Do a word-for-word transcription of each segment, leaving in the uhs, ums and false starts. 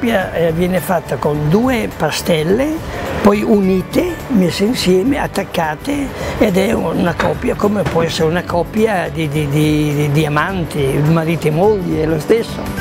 coppia eh, viene fatta con due pastelle, poi unite, messe insieme, attaccate, ed è una coppia come può essere una coppia di, di, di, di, di amanti, marito e moglie, è lo stesso.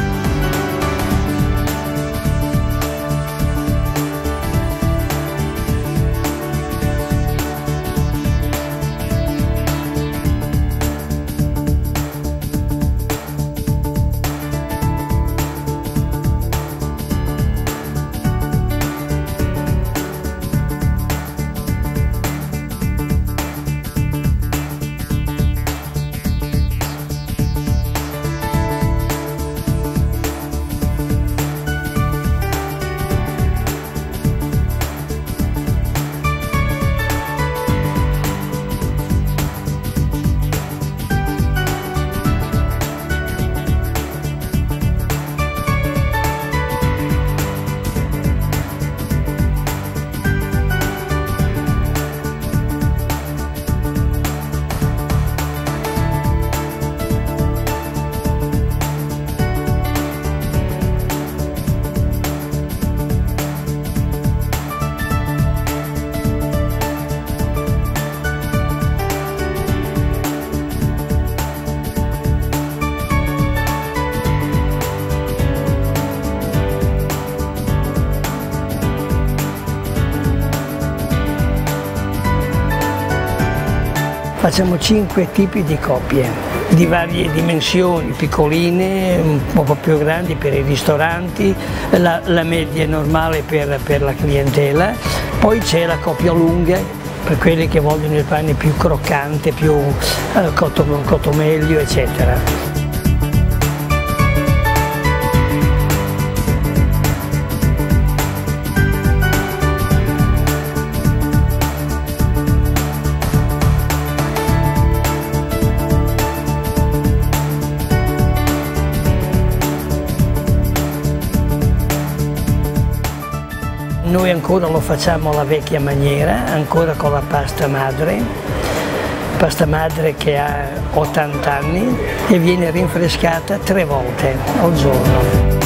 Facciamo cinque tipi di coppie, di varie dimensioni, piccoline, un po' più grandi per i ristoranti, la, la media normale per, per la clientela, poi c'è la coppia lunga per quelli che vogliono il pane più croccante, più eh, cotto, cotto meglio, eccetera. Noi ancora lo facciamo alla vecchia maniera, ancora con la pasta madre, pasta madre che ha ottanta anni e viene rinfrescata tre volte al giorno.